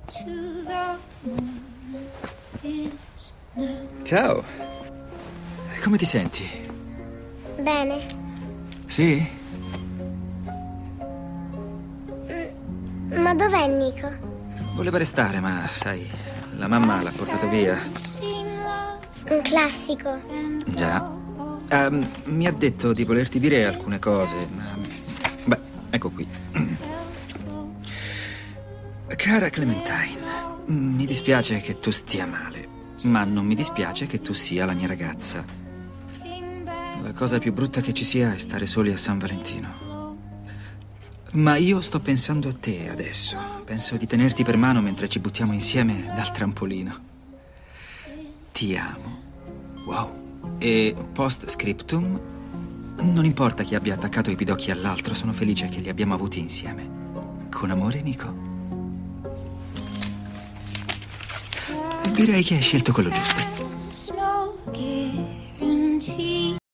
Ciao. Come ti senti? Bene. Sì? Ma dov'è Nico? Voleva restare, ma sai, la mamma l'ha portato via. Un classico. Già. Mi ha detto di volerti dire alcune cose, ma... Beh, ecco qui. Cara Clementine, mi dispiace che tu stia male, ma non mi dispiace che tu sia la mia ragazza. La cosa più brutta che ci sia è stare soli a San Valentino. Ma io sto pensando a te adesso. Penso di tenerti per mano mentre ci buttiamo insieme dal trampolino. Ti amo. Wow. E post scriptum, non importa chi abbia attaccato i pidocchi all'altro, sono felice che li abbiamo avuti insieme. Con amore, Nico. Direi che hai scelto quello giusto.